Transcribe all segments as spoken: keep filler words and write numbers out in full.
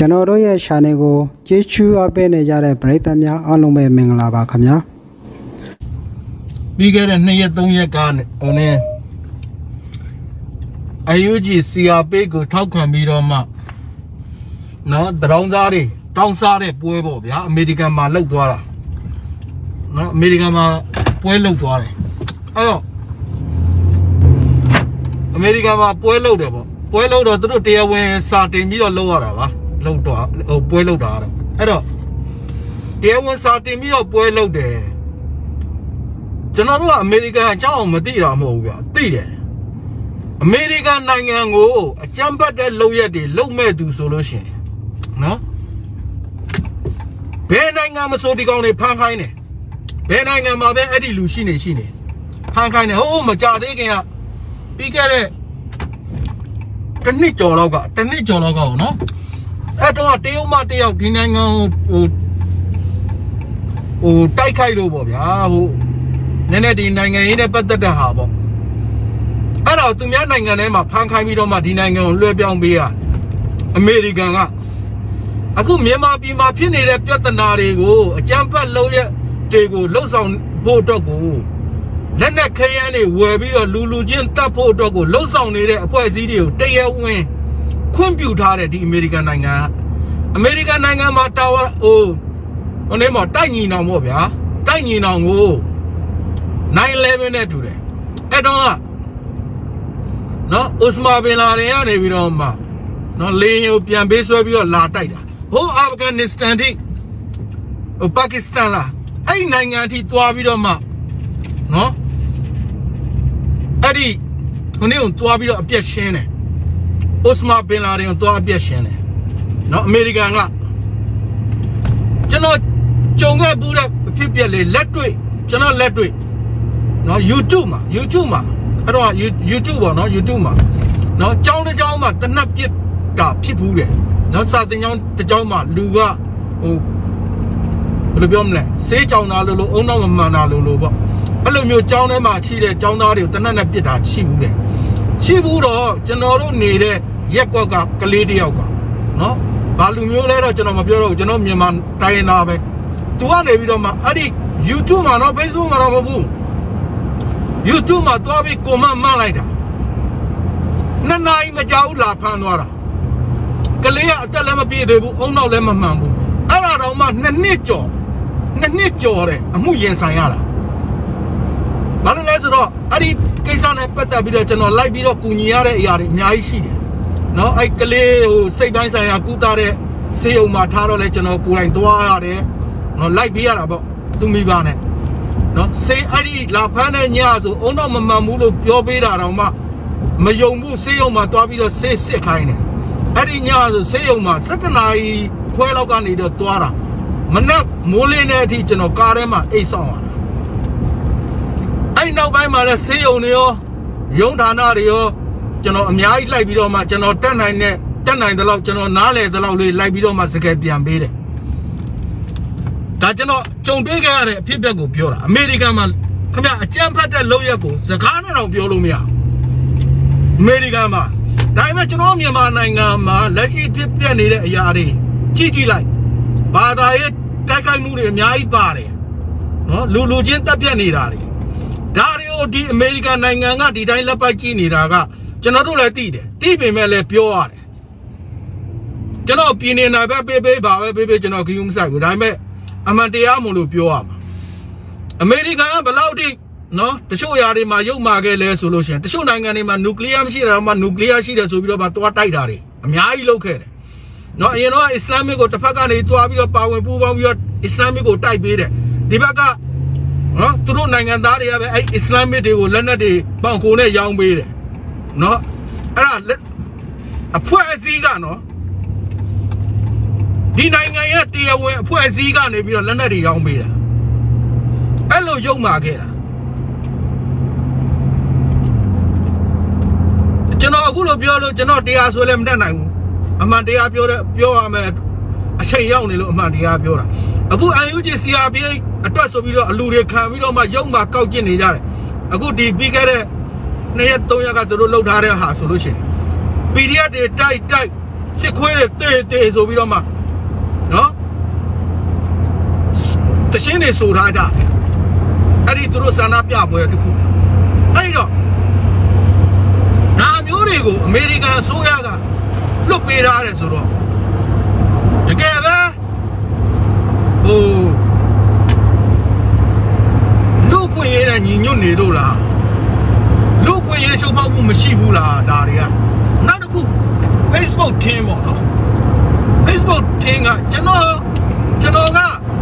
ကျွန်တော်တို့ရဲ့ channel ကိုကြည့်ရှုအားပေးနေကြတဲ့ပရိသတ်များအားလုံးပဲမင်္ဂလာပါခင်ဗျာပြီးခဲ့တဲ့နှစ်ရက်သုံးရက်ကဟိုနဲ့အယူဂျီ စီ အာ ပီ ကိုထောက်ခံပြီးတော့မှနော်တရောင်းသားတွေတောင်းစားတဲ့ပွဲပေါ့ဗျာအမေရိကန်မှာလှုပ်သွားတာနော်အမေရိကန်မှာပွဲလှုပ်သွားတယ်အဲ့တော့အမေရိကန်မှာပွဲလှုပ်တယ်ပေါ့ပွဲလှုပ်တော့သူတို့တရားဝင်စာတင်ပြီးတော့လှုပ်ရတာပါလှုပ်တော့ဟိုပွဲလှုပ်တာတော့အဲ့တော့တရားဝင်စာတင်ပြီးတော့ပွဲလှုပ်တယ်ကျွန်တော်တို့ကအမေရိကန်အကြောင်းမသိတာမဟုတ်ဘူးဗျာသိတယ်အမေရိကန်နိုင်ငံကိုအကြမ်းဖက်တဲ့လုပ်ရက်တွေလုပ်မဲ့သူဆိုလို့ရှိရင်နော်ဘယ်နိုင်ငံမဆိုဒီကောင်တွေဖမ်းခိုင်းတယ်ဘယ်နိုင်ငံမှာပဲအဲ့ဒီလူရှိနေရှိနေဖမ်းခိုင်းတယ်ဟိုးမကြသေးခင်ကပြီးခဲ့တဲ့တစ်နှစ်ကျော်လောက်ကတစ်နှစ်ကျော်လောက်ကနော်အဲ့တော့တရုတ်မတယောက်ဒီနိုင်ငံဟိုဟိုတိုက်ခိုက်လို့ပေါ့ဗျာဟိုနည်းနည်းဒီနိုင်ငံရေးနဲ့ပတ်သက်တဲ့ဟာပေါ့အဲ့တော့သူများနိုင်ငံထဲမှာဖမ်းခိုင်းပြီးတော့မှဒီနိုင်ငံကိုလွှဲပြောင်းပေးရတယ်အမေရိကန်ကအခုမြန်မာပြည်မှာဖြစ်နေတဲ့ပြဿနာတွေကိုအကြမ်းဖက်လုပ်ရတွေကိုလှုပ်ဆောင်ဖို့အတွက်ကိုလက်နက်ခဲယမ်းတွေဝယ်ပြီးတော့လူလူချင်းတတ်ဖို့အတွက်ကိုလှုပ်ဆောင်နေတဲ့အဖွဲ့အစည်းတွေကိုတရားဝင်ခွင့်ပြုထားတဲ့ဒီအမေရိကန်နိုင်ငံအမေရိကန်နိုင်ငံမှာတာဝါဟိုဟိုနေမှာတိုက်ညီနောင်ပေါ့ဗျာတိုက်ညီနောင်ကိုnine elevenနဲ့တူတယ်အဲ့တော့ကနော်ဥစမာဘင်လာဒင်ကနေပြီးတော့မှနော်လေယာဉ်ကိုပြန်ပေးဆွဲပြီးတော့လာတိုက်တာဟိုအာဖဂန်နစ္စတန်ထိဟိုပါကစ္စတန်လားအဲ့နိုင်ငံထိသွားပြီးတော့မှနော်အဲ့ဒီခုနေကိုသွားပြီးတော့အပြက်ရှင်းတယ်ဥစမာဘင်လာဒင်ကိုသွားအပြက်ရှင်းတယ်နော်အမေရိကန်ကကျွန်တော်ကြုံခဲ့ဘူးတဲ့အဖြစ်ပြက်လေးလက်တွေ့ကျွန်တော်လက်တွေ့နော် YouTube မှာ YouTube မှာအဲ့တော့ YouTube ပေါ့နော် YouTube မှာနော်ကြောင်းတစ်ကြောင်းမှာတနက်ပြစ်တာဖြစ်ဘူးတယ်နော်စာတင်ကြောင်းတစ်ကြောင်းမှာလူကဟိုဘယ်လိုပြောမလဲဆေးကြောင်သားလို့လို့အုံနောက်မမှန်တာလို့လို့ပေါ့အဲ့လိုမျိုးကြောင်းထဲမှာရှိတဲ့ကြောင်းသားတွေကိုတနက်နဲ့ပြစ်တာရှိဘူးတယ်ရှိဘူးတော့ကျွန်တော်တို့နေတဲ့ရက်ကွက်ကကလေးတယောက်ကနော်ဘာလူမျိုးလဲတော့ကျွန်တော်မပြောတော့ဘူးကျွန်တော်မြန်မာတိုင်းရင်းသားပဲသူကနေပြီးတော့မှအဲ့ဒီ YouTube မှာနော် Facebook မှာတော့မဟုတ်ဘူးYouTube မှာသွားပြီးကွန်မန့်မှန်လိုက်တာနှစ်နာရီမကြောက်လာဖမ်းသွားတာကလေးကအသက်လည်းမပြည့်သေးဘူးအုံနောက်လည်းမမှန်ဘူးအဲ့ဒါတော့မှနှစ်နှစ်ကျော်နှစ်နှစ်ကျော်တယ်အမှုရင်ဆိုင်ရတာဘာလို့လဲဆိုတော့အဲ့ဒီကိစ္စနဲ့ပတ်သက်ပြီးတော့ကျွန်တော်လိုက်ပြီးတော့ကူညီရတဲ့အရာတွေအများကြီးရှိတယ်နော်အဲ့ကလေးဟိုစိတ်ပိုင်းဆိုင်ရာကုသတဲ့ဆေးရုံမှာထားတော့လဲကျွန်တော်ကိုယ်တိုင်သွားရတယ်နော်လိုက်ပြီးရတာပေါ့သူမိဘနဲ့နော်ဆေးအဲ့ဒီလာဖမ်းတဲ့ညဆိုအုံတော့မမှန်ဘူးလို့ပြောပေးတာတော့မှမယုံဘူးဆေးရုံမှာသွားပြီးတော့ဆေးစစ်ခိုင်းတယ်အဲ့ဒီညဆိုဆေးရုံမှာ၁၇နာရီခွဲလောက်ကနေတော့သွားတာမနက်မိုးလင်းတဲ့အထိကျွန်တော်ကားထဲမှာအိတ်ဆောင်ရတာအဲ့နောက်ပိုင်းမှာလဲဆေးရုံတွေရောရုံဌာနတွေရောကျွန်တော်အများကြီးလိုက်ပြီးတော့မှကျွန်တော်တက်နိုင်တဲ့တက်နိုင်တဲ့လောက်ကျွန်တော်နားလေတဲ့လောက်လေးလိုက်ပြီးတော့မှစကယ်ပြန်ပေးတယ်ဒါကျွန်တော်ကြုံတွေ့ခဲ့ရတဲ့အဖြစ်အပျက်ကိုပြောတာအမေရိကန်မှာခင်ဗျအကြမ်းဖက်တဲ့လုပ်ရက်ကိုစကားနဲ့တော့ပြောလို့မရအမေရိကန်မှာဒါပေမဲ့ကျွန်တော်မြန်မာနိုင်ငံမှာလက်ရှိဖြစ်ပျက်နေတဲ့အရာတွေကြည့်ကြည့်လိုက်ဘာသာရေးတိုက်ခိုက်မှုတွေအများကြီးပါတယ်နော်လူလူချင်းတက်ပြက်နေတာတွေဒါတွေကိုဒီအမေရိကန်နိုင်ငံကဒီတိုင်းလက်ပိုက်ကြည့်နေတာကကျွန်တော်တို့လည်းသိတယ်သိပေမဲ့လည်းပြောရတယ်ကျွန်တော်ပြည်နေနိုင်ပဲပေးပေးပါပဲပေးပေးကျွန်တော်ဂရုမစိုက်ဘူးဒါပေမဲ့အမှန်တရားမို့လို့ပြောရမှာအမေရိကန်ကဘယ်လောက်ထိနော်တချို့ຢာတွေမှာရုပ်မာခဲ့လဲဆိုလို့ရှိရင်တချို့နိုင်ငံတွေမှာနျူကလ িয়ার မရှိတာတော့မှနျူကလ িয়ার ရှိတယ်ဆိုပြီးတော့မှသွားတိုက်တာတွေအများကြီးလုပ်ခဲ့တယ်နော်အရင်တော့အစ္စလာမစ်ကိုတစ်ဖက်ကနေသွားပြီးတော့ပါဝင်ပူးပေါင်းပြီးတော့အစ္စလာမစ်ကိုတိုက်ပေးတယ်ဒီဘက်ကနော်သူတို့နိုင်ငံသားတွေကပဲအဲ့အစ္စလာမစ်တွေကိုလက်နက်တွေပေါင်ခုံနဲ့ရောင်းပေးတယ်နော်အဲ့ဒါအဖွဲ့အစည်းကနော်ဒီနိုင်ငံရဲ့တရားဝင်အဖွဲ့အစည်းကနေပြီးတော့လက်နက်တွေရောင်းပေးတာအဲ့လိုရုပ်မာခဲ့တာကျွန်တော်အခုလိုပြောလို့ကျွန်တော်တရားဆိုလည်းမတတ်နိုင်ဘူးအမှန်တရားပြောတဲ့ပြောရမယ်အချိန်ရောက်နေလို့အမှန်တရားပြောတာအခု အန် ယူ ဂျီ စီ အာ ပီ အိတ် အတွက်ဆိုပြီးတော့အလူတွေခံပြီးတော့မှရုပ်မာကောက်ကျစ်နေကြတယ်အခုဒီပြီးခဲ့တဲ့နှစ်ရက်သုံးရက်ကသူတို့လှုပ်ထားတဲ့ဟာဆိုလို့ရှိရင် ပီ ဒီ အက်ဖ် တွေတိုက်တိုက်စစ်ခွေးတွေတေးတေးဆိုပြီးတော့မှနော်တရှင်းတွေဆိုထားကြအဲ့ဒီသူတို့ဆန္ဒပြပွဲတခုအဲ့တော့နာမျိုးတွေကိုအမေရိကန်အစိုးရကလွတ်ပေးထားတယ်ဆိုတော့တကယ်ပဲဟိုလူခွင့်ရတဲ့ညီညွတ်နေတို့လားလူခွင့်ရချုပ်ပေါက်မှုမရှိဘူးလားဒါတွေကနောက်တစ်ခု Facebook ထင်းပေါ့နော် Facebook ထင်းကကျွန်တော်ကျွန်တော်က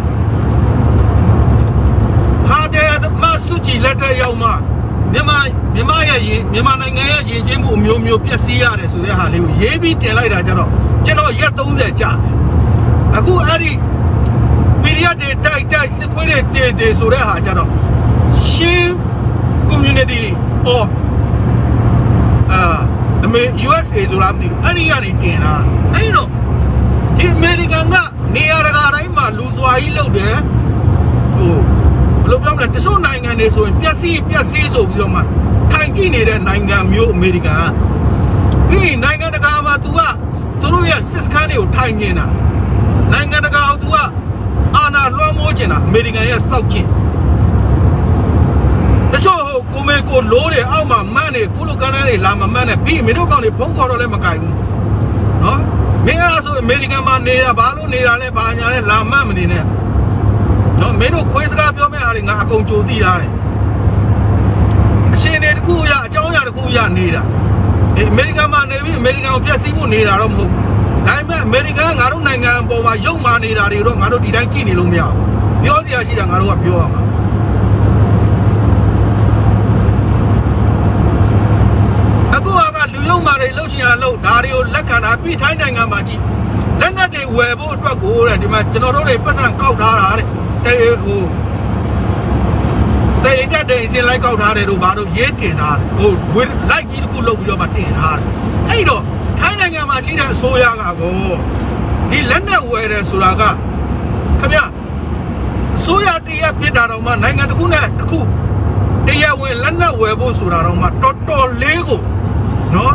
ဟာတဲ့မဆုကြည်လက်ထက်ရောက်မှမြန်မာမြန်မာရဲ့မြန်မာနိုင်ငံရဲ့ယဉ်ကျေးမှုအမျိုးမျိုးပျက်စီးရတယ်ဆိုတဲ့ဟာလေးကိုရေးပြီးတင်လိုက်တာကြတော့ကျွန်တော်ရက်သုံးဆယ်ကြာတယ်အခုအဲ့ဒီပီရီယက်တွေတိုက်တိုက်စစ်ခွေးတွေတေးတေးဆိုတဲ့ဟာကြတော့ရှင်း community or အာအမေ U S A ဆိုတာမသိဘူးအဲ့ဒီကနေတင်လာအဲ့တော့ဒီအမေရိကန်ကနေရာတကာတိုင်းမှာလူစွာကြီးလုပ်တယ်ဟိုဘယ်လိုပြောမလဲတချို့နိုင်ငံတွေဆိုရင်ပျက်စီးပျက်စီးဆိုပြီးတော့မှထိုင်ကြည့်နေတဲ့နိုင်ငံမျိုးအမေရိကန်ကဒီနိုင်ငံတကာမှာ तू ကသူတို့ရဲ့စစ်စခန်းတွေကိုထိုင်နေတာနိုင်ငံတကာက तू ကအာဏာလွှမ်းမိုးနေတာအမေရိကန်ရဲ့စောက်ကျင်တချို့ဟိုကိုမေကိုလိုးတယ်အောက်မှာမန်းနေကုလကန်တွေလာမမန်းနဲ့ပြီးမင်းတို့ကောင်တွေဖုံးခေါ်တော့လည်းမကင်ဘူးနော်မင်းအားဆိုအမေရိကန်မှာနေတာဘာလို့နေတာလဲဘာညာလဲလာမန်းမနေနဲ့နော်မင်းတို့ခွေးစကားပြောမဲ့အားတွေငါအကုန်ကြိုသိထားတယ်အရှင်တွေတခုရအကြောင်းအရာတခုရနေတာအေးအမေရိကန်မှာနေပြီးအမေရိကန်ကိုဖျက်ဆီးဖို့နေတာတော့မဟုတ်ဘူးဒါပေမဲ့အမေရိကန်ကငါတို့နိုင်ငံအပေါ်မှာရုပ်မာနေတာတွေတော့ငါတို့ဒီတိုင်းကြည့်နေလို့မရဘူးပြောစရာရှိတာငါတို့ကပြောရမှာအခုကလူရုံမာတွေလှုပ်ချင်ရလှုပ်ဒါတွေကိုလက်ခံတာပြီးထိုင်းနိုင်ငံမှာကြည့်လက်နက်တွေဝယ်ဖို့အတွက်ကိုတဲ့ဒီမှာကျွန်တော်တို့တွေပတ်စံကောက်ထားတာတဲ့တေဟိုတေကတဲ့စင်လိုက်ကောက်ထားတယ်တို့ဘာတို့ရေးတင်ထားတယ်ဟိုလိုက်ကြီးတစ်ခုလုပ်ပြီးတော့မှတင်ထားတယ်အဲ့တော့ထိုင်းနိုင်ငံမှာရှိတဲ့အစိုးရကကောဒီလက်နက်ဝယ်တယ်ဆိုတာကခင်ဗျအစိုးရတရက်ဖြစ်တာတော့မှနိုင်ငံတစ်ခုနဲ့တစ်ခုတရားဝင်လက်နက်ဝယ်ဖို့ဆိုတာတော့မှတော်တော်လေးကိုနော်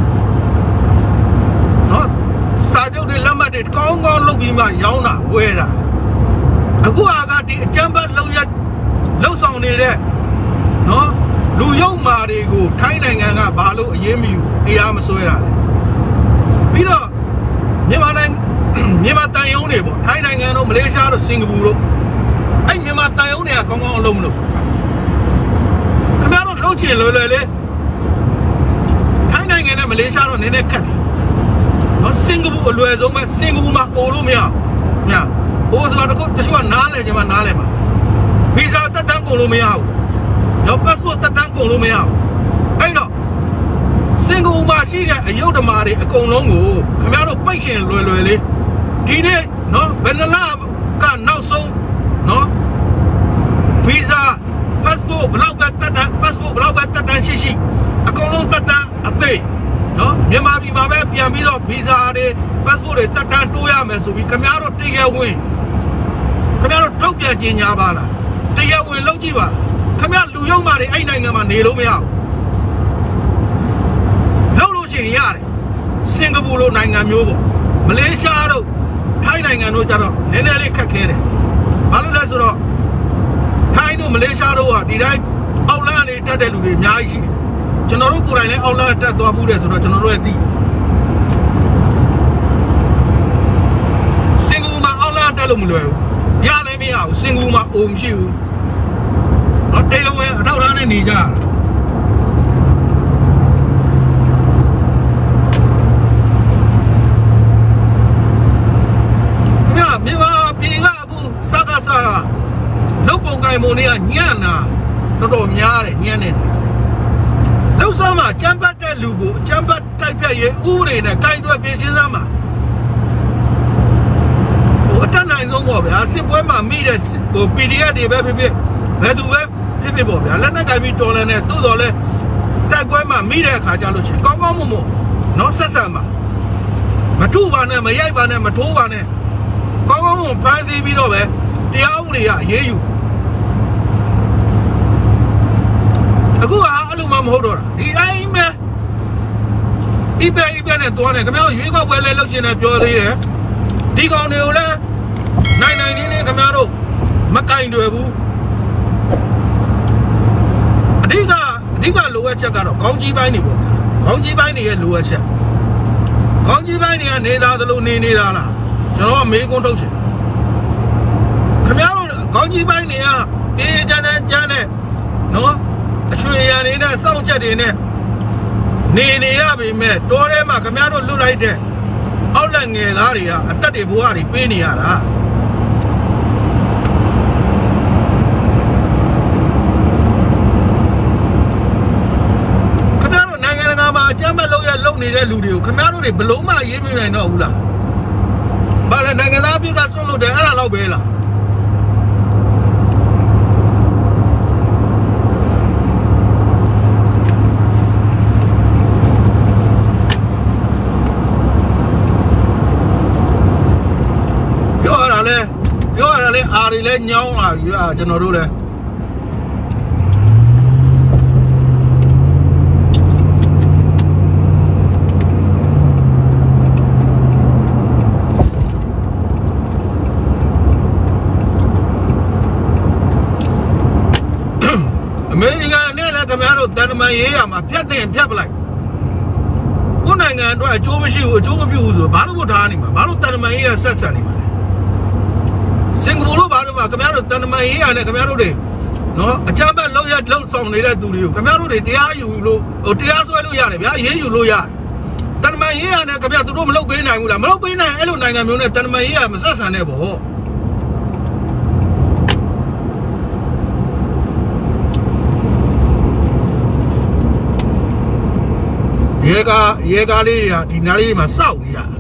နော်စာချုပ်တွေလက်မှတ်တွေကောင်းကောင်းလုပ်ပြီးမှရောင်းတာဝယ်တာအခုကဒီအကြမ်းဖက်လုပ်ရလှုပ်ဆောင်နေတဲ့နော်လူယုံမာတွေကိုထိုင်းနိုင်ငံကဘာလို့အရေးမယူတရားမဆွဲတာလဲပြီးတော့မြန်မာနိုင်ငံမြန်မာတန်ယုံတွေပေါ့ထိုင်းနိုင်ငံတို့မလေးရှားတို့စင်ကာပူတို့အဲ့မြန်မာတန်ယုံတွေကကောင်းကောင်းအလုပ်မလုပ်ခင်ဗျားတို့လှုပ်ချင်လွယ်လွယ်လေးထိုင်းနိုင်ငံနဲ့မလေးရှားတော့နည်းနည်းခက်တယ်နော်စင်ကာပူအလွယ်ဆုံးပဲစင်ကာပူမှာအိုလို့မရဘူးညာအိုဆိုတာတခုတချို့ကနားလဲကြမှာနားလဲမှာဗီဇာတက်တန်းကုန်လို့မရဘူးရော passport တက်တန်းကုန်လို့မရဘူးအဲ့တော့စင်ကာပူမှာရှိတဲ့အယုဒ္ဓမာတွေအကုန်လုံးကိုခင်ဗျားတို့ပိတ်ရှင်လွယ်လွယ်လေးဒီနေ့နော်ဘယ်နှလကနောက်ဆုံးနော်ဗီဇာ passport ဘလောက်ပဲတက်တန်း passport ဘလောက်ပဲတက်တန်းရှိရှိအကုန်လုံးတက်တန်းအသေးနော်မြန်မာပြည်မှာပဲပြန်ပြီးတော့ဗီဇာတွေ passport တွေတက်တန်းတိုးရမယ်ဆိုပြီးခင်ဗျားတို့တရားဝင်ခင်ဗျားတို့ထုတ်ပြန်ကြေညာပါလားတရားဝင်လုပ်ကြည့်ပါလားခင်ဗျားလူယုံမာတွေအဲ့နိုင်ငံမှာနေလို့မရဘူးလုပ်လို့ရှိရင်ရတယ်စင်ကာပူလိုနိုင်ငံမျိုးပေါ့မလေးရှားတို့ထိုင်းနိုင်ငံတို့ကြတော့နည်းနည်းလေးခက်ခဲတယ်ဘာလို့လဲဆိုတော့ထိုင်းတို့မလေးရှားတို့ကဒီတိုင်းအောက်လမ်းနေတက်တဲ့လူတွေအများကြီးရှိတယ်ကျွန်တော်တို့ကိုယ်တိုင်လည်းအောက်လမ်းတက်သွားဘူးတယ်ဆိုတော့ကျွန်တော်တို့လည်းသိတယ်စင်ကာပူမှာအောက်လမ်းတက်လို့မလွယ်ဘူးရလည်းမရဘူးစင်ကာပူမှာအိုမရှိဘူးတော့တရားဝင်အထောက်အထားနဲ့နေကြမြန်မာပြည်ကအခုစကားစားလောက်ပုံကိုင်မုံတွေကညံ့တာတော်တော်များတယ်ညံ့နေတယ်လောက်စားမှာချမ်းပတ်တဲ့လူကိုချမ်းပတ်တိုက်ဖြတ်ရေးဥပဒေနဲ့ကိုင်တွယ်ပြင်ရှင်းစမ်းမှာဟိုအတက်နိုင်ဆုံးပေါ့ဗျာစစ်ပွဲမှာမိတဲ့ဟို P D F တွေပဲဖြစ်ဖြစ်ဘယ်သူပဲဖြစ်ဖြစ်ပေါ့ဗျာလက်နက်ကင်ပြီးတော်လန်နဲ့တိုးတော်လဲတိုက်ပွဲမှာမိတဲ့အခါကြလို့ချင်းကောင်းကောင်းမွန်မွန်နော်ဆက်ဆံပါမထုပါနဲ့မရိုက်ပါနဲ့မထိုးပါနဲ့ကောင်းကောင်းမွန်ဖမ်းဆီးပြီးတော့ပဲတရားဥပဒေကအရေးယူအခုကအဲ့လိုမှမဟုတ်တော့တာဒီတိုင်းပဲအိပဲအိပဲနဲ့တွားနေခင်ဗျားတို့ရွေးကောက်ပွဲလဲလုပ်ချင်တယ်ပြောသေးတယ်ဒီကောင်တွေကိုလည်းနိုင်နိုင်နေနေခင်ဗျားတို့မကင်တွေဘူးအဓိကအဓိကလိုအပ်ချက်ကတော့ခေါင်းကြီးပိုင်းနေပေါ့ဗျာခေါင်းကြီးပိုင်းနေရဲ့လိုအပ်ချက်ခေါင်းကြီးပိုင်းနေကနေသားသလိုနေနေတာလားကျွန်တော်ကမေးခွန်းထုတ်ချင်တယ်ခင်ဗျားတို့ခေါင်းကြီးပိုင်းနေကအေးကြမ်းတဲ့ကြမ်းတဲ့နော်အချွေရံနေနဲ့စောင့်ချက်တွေနဲ့နေနေရပြီမဲ့တောထဲမှာခင်ဗျားတို့လွတ်လိုက်တဲ့အောက်လက်ငယ်သားတွေကအသက်တွေဘဝတွေပေးနေရတာခင်ဗျားတို့နိုင်ငံတကာမှာအကြမ်းဖက်လုပ်ရလုပ်နေတဲ့လူတွေကိုခင်ဗျားတို့တွေဘလုံးမရေးမြင်နိုင်တော့ဘူးလားဘာလဲနိုင်ငံသားပြည်ကဆွတ်လို့တယ်အဲ့ဒါတော့ပဲလားပြောရတာလေအားတွေလည်းညောင်းလာပြီอ่ะကျွန်တော်တို့လည်းအမေရိကန်နဲ့လည်းခင်ဗျားတို့တန်တမန်ရေးရမှာဖြတ်တင်ဖြတ်ပလိုက်ကိုယ်နိုင်ငံအတွက်အကျိုးမရှိဘူးအကျိုးမပြုဘူးဆိုဘာလို့ကိုထားနေမှာဘာလို့တန်တမန်ရေးရဆက်ဆံနေမှာစင်ကာပူတို့ဘာလို့မှခင်ဗျားတို့တန်တမန်ရေးရနဲ့ခင်ဗျားတို့တွေနော်အကြမ်းဖက်လောက်ရလောက်ဆောင်နေတဲ့သူတွေကိုခင်ဗျားတို့တွေတရားယူလို့ဟိုတရားစွဲလို့ရတယ်ဗျာရေးယူလို့ရတယ်တန်တမန်ရေးရနဲ့ခင်ဗျားတို့မလုပ်ပေးနိုင်ဘူးလားမလုပ်ပေးနိုင်အဲ့လိုနိုင်ငံမျိုးနဲ့တန်တမန်ရေးရမဆက်ဆံနဲ့ပေါ့ရေကာရေကာလေးတွေကဒီနားလေးမှာစောက်နေရတယ်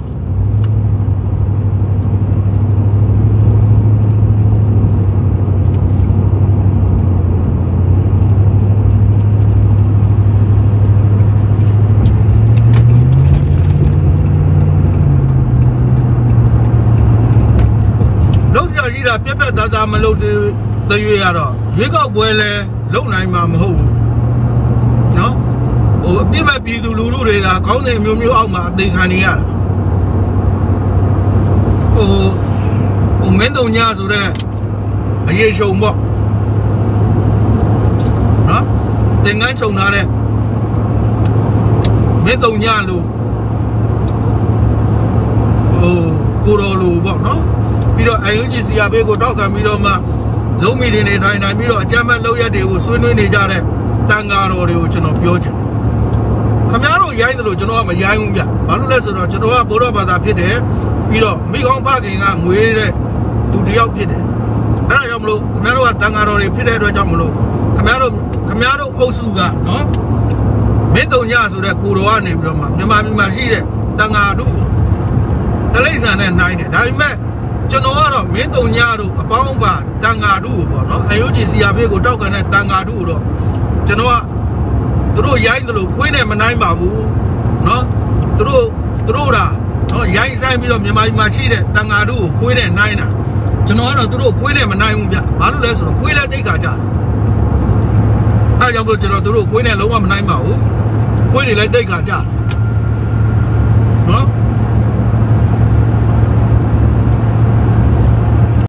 ပြက်ပြက်သားသားမလုပ်တဲ့ရွေးရတော့ရွေးကောက်ပွဲလဲလုံနိုင်မှာမဟုတ်ဘူးနော်ဟိုအပြစ်မဲ့ပြည်သူလူထုတွေကခေါင်းစဉ်မျိုးမျိုးအောက်မှာအသေးခံနေရတာဟိုဟိုမင်းတုံညာဆိုတဲ့အရေးရှုံပေါ့နော်တင်ငန်းခြုံထားတဲ့မင်းတုံညာလို့ဟိုကိုတော်လို့ပေါ့နော်ပြီးတော့ အန် ယူ ဂျီ စီ အာ ဘေးကိုတောက်ခံပြီးတော့မှဇုံမီတွေနေထိုင်နိုင်ပြီးတော့အကြမ်းဖက်လုပ်ရက်တွေကိုဆွေးနွေးနေကြတဲ့တန်ဃာတော်တွေကိုကျွန်တော်ပြောချင်တယ်ခင်ဗျားတို့ရိုင်းတယ်လို့ကျွန်တော်ကမရိုင်းဘူးဗျဘာလို့လဲဆိုတော့ကျွန်တော်ကဘုရားဘာသာဖြစ်တယ်ပြီးတော့မိကောင်းဖခင်ကမွေးတဲ့သူတယောက်ဖြစ်တယ်အဲ့ဒါကြောင့်မလို့ခင်ဗျားတို့ကတန်ဃာတော်တွေဖြစ်တဲ့အတွက်ကြောင့်မလို့ခင်ဗျားတို့ခင်ဗျားတို့အုပ်စုကနော်မင်းတုံညဆိုတဲ့ကိုတော်ကနေပြီးတော့မှမြန်မာပြည်မှာရှိတဲ့တန်ဃာတို့တလိမ့်ဆန်နဲ့နိုင်တယ်ဒါပေမဲ့ကျွန်တော်ကတော့မင်းတုံညတို့အပေါင်းပါတန်ဃာတို့ပေါ့နော် အန် ယူ ဂျီ စီ အာ ဘေးကိုတောက်ခံတဲ့တန်ဃာတို့တော့ကျွန်တော်ကသူတို့ရိုင်းတယ်လို့ခွေးနဲ့မနိုင်ပါဘူးနော်သူတို့သူတို့ဒါနော်ရိုင်းဆိုင်ပြီးတော့မြန်မာပြည်မှာရှိတဲ့တန်ဃာတို့ကိုခွေးနဲ့နိုင်တာကျွန်တော်ကတော့သူတို့ခွေးနဲ့မနိုင်ဘူးဗျဘာလို့လဲဆိုတော့ခွေးလက်တိတ်ခါကြတယ်အဲကြောင့်မို့ကျွန်တော်သူတို့ခွေးနဲ့လုံးဝမနိုင်ပါဘူးခွေးတွေလည်းတိတ်ခါကြတယ်